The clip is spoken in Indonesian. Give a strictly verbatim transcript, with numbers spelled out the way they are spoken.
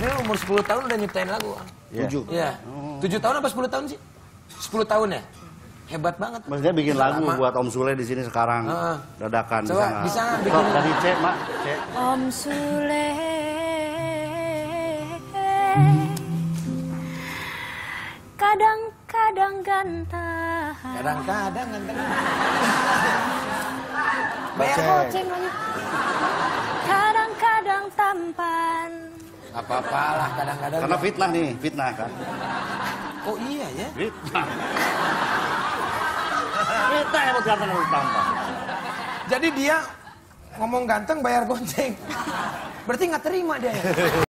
Akhirnya umur sepuluh tahun udah nyiptain lagu. Tujuh. Iya. Tujuh tahun apa sepuluh tahun sih? Sepuluh tahun ya? Hebat banget. Maksudnya bikin lagu lama. Buat Om Sule di sini sekarang. Uh, dadakan. Coba bisa, bisa bikin. Dari C, Mak. C. Om Sule. Kadang-kadang ganteng. Kadang-kadang ganteng. Bayar goceng lagi. Kadang-kadang tampan. Apa-apalah kadang-kadang. Karena fitnah nih, fitnah kan. Oh iya ya? Fitnah. Fitnah yang buat ganteng harus tampan. Jadi dia ngomong ganteng bayar goceng. Berarti nggak terima dia ya?